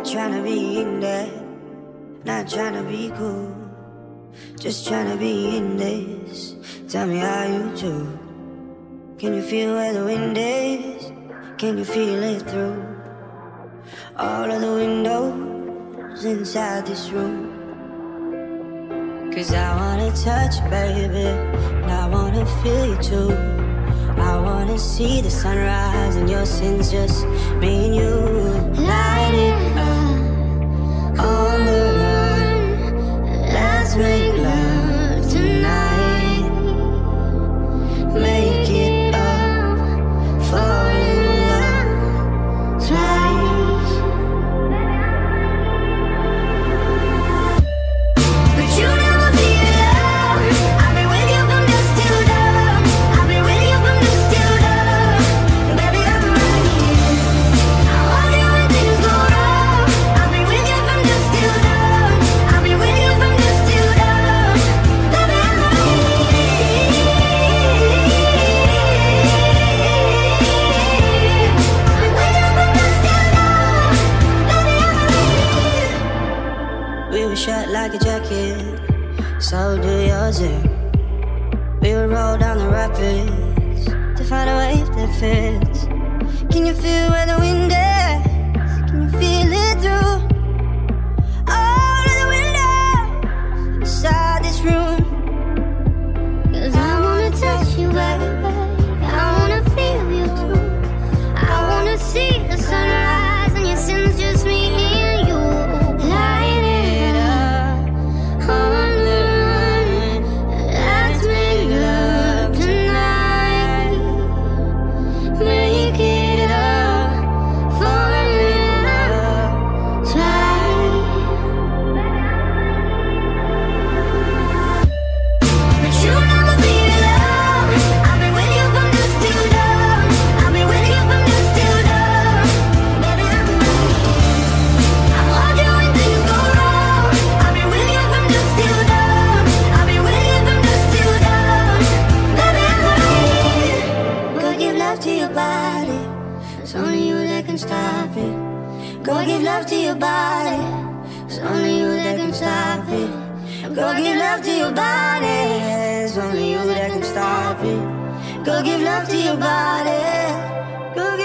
Not tryna be in there, not tryna be cool, just tryna be in this. Tell me how you do. Can you feel where the wind is? Can you feel it through all of the windows inside this room? 'Cause I wanna touch you, baby, and I wanna feel you too. I wanna see the sunrise and your sins, just me and you. Light it up on the run. Let's make love tonight. Make it up, fall in love twice. But you never feel love. I've been with you from dusk till dawn. I've been with you from dusk till dawn. Baby, I'm right here. I want you when things go wrong. I've been with you from dusk till dawn. I've been with you from dusk till dawn. Baby, I'm right here. I'm with you from dusk till dawn. Baby, I'm right here. We were shut like a jacket, so do yours. We would roll down the rapids to find a wave that fits. Can you feel where the wind is? Can you feel it through all of the windows inside this room? 'Cause I wanna touch you, baby, I wanna feel you too. I wanna see the sunrise and your sins, just me and you. Light it up on the run. Let's make love tonight. Make it up, fall in love twice. But you never feel love. I've been with you from dusk till dawn. I've been with you from dusk till dawn. Baby, I'm right here. I want you when things go wrong. I've been with you from dusk till dawn. I've been with you from dusk till dawn. Baby, I'm right here. Go give love to your body. It's only you that can stop it. Go give love to your body. It's only you that can stop it. Go give love to your body. It's only you that can stop it. Go give love to your body. Go